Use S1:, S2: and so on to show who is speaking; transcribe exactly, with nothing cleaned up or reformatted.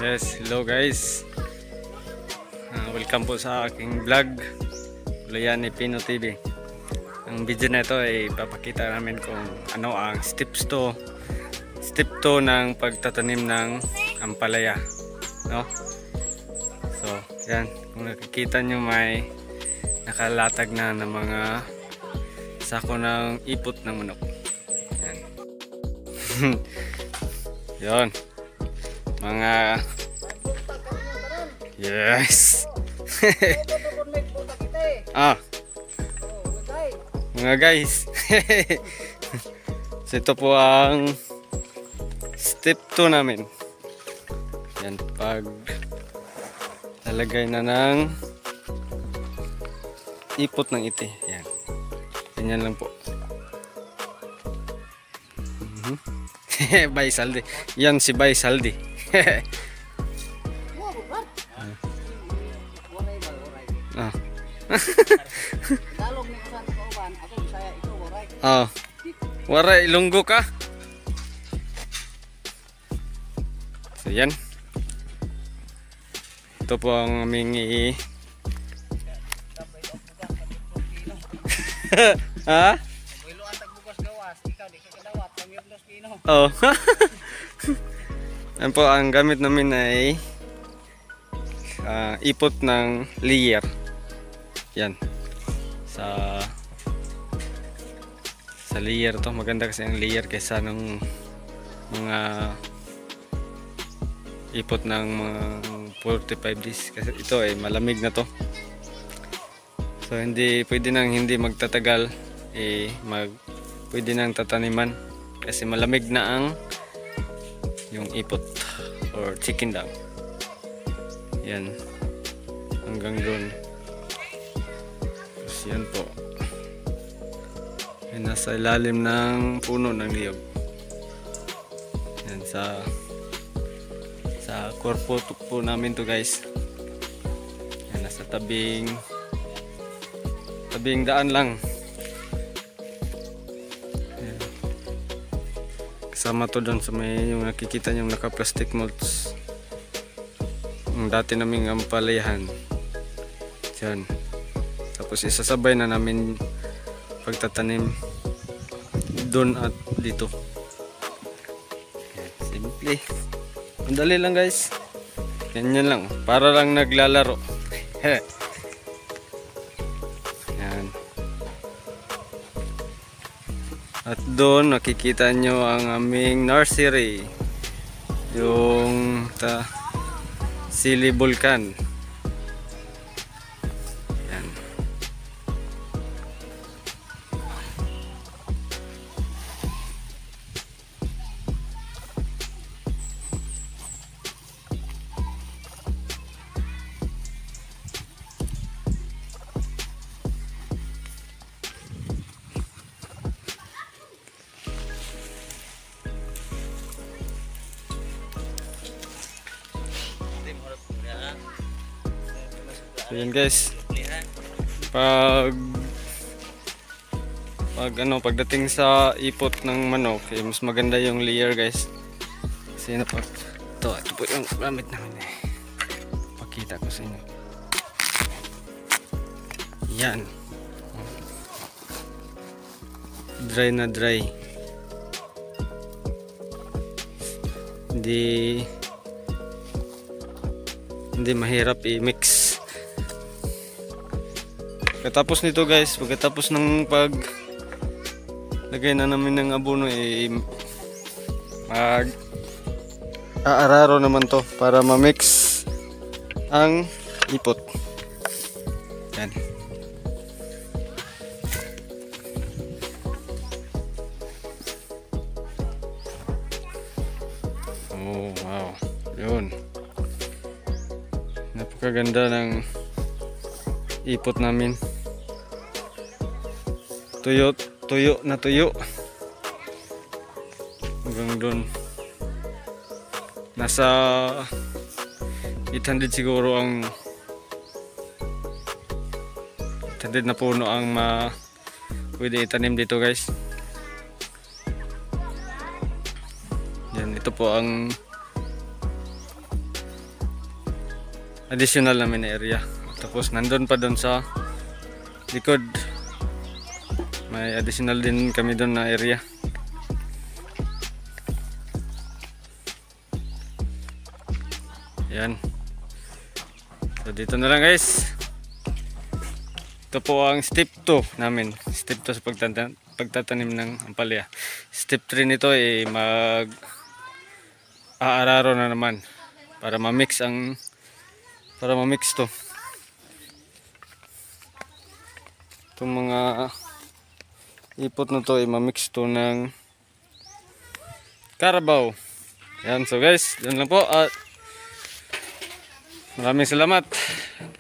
S1: Yes, hello guys. Ah, welcome po sa aking vlog. Layani Pino T V. Ang video na ito ay papakita namin kung ano ang steps to step to ng pagtatanim ng ampalaya, no? So, yan, kung nakikita nyo may nakalatag na ng mga sako ng ipot ng manok. Yan. Yon. Mga yes. Ah. Mga guys. So, ito po ang step two namin. Yan, pag lalagay na ng ipot ng iti. Yan. Ganyan lang po. Mm-hmm. Bay Saldi. Yan si Bay Saldi. Ah. Oh. Waray Ilonggo ka. So yan. Ito po ang aming i ha? Oh. Yan po ang gamit namin ay uh, ipot ng layer. Yan. Sa sa layer to, maganda kasi ang layer kaysa ng mga ipot ng mga forty-five days kasi ito ay malamig na to. So hindi pwede nang hindi magtatagal eh mag pwede nang tataniman kasi malamig na ang yung ipot or chicken dog. Yan. Hanggang doon. Tapos yan po. Ay, nasa ilalim ng puno ng niyog. Yan sa sa korpo po namin to guys. Yan, nasa tabing tabing daan lang. Kasama to doon sa may yung nakikita nyo naka plastic molds. Yung dati naming ampalayahan. Diyan. Tapos isasabay na namin pagtatanim doon at dito. Simple. Ang dali lang guys. Ganyan lang. Para lang naglalaro. Yan. At doon nakikita nyo ang aming nursery. Yung ta Sili Vulcan. Yan. So yan guys, pag pag ano pagdating sa ipot ng manok eh, mas maganda yung layer guys kasi na po ito, ito po yung gamit namin eh. Pakita ko sa inyo yan, dry na dry, hindi hindi mahirap i-mix. Pagkatapos nito guys, pagkatapos ng pag lagay na namin ng abono eh, mag aararo naman to para ma-mix ang ipot. Yan. Oh wow, yun. Napakaganda ng ipot namin. Tuyo, tuyo na tuyo. Hanggang doon. Nasa eight hundred siguro ang eight hundred na puno ang ma pwede itanim dito guys. Yan, ito po ang additional namin na area. Tapos nandun pa doon sa likod, may additional din kami doon na area. Yan. So dito na lang guys. Ito po ang step two namin. Step two sa pagtatanim, pagtatanim ng ampalaya. Step three nito ay mag aararo na naman para ma-mix ang para ma-mix to. Itong mga ipot na to ay ma-mix to ng Carabao. Yan, so guys, yun lang po at maraming salamat.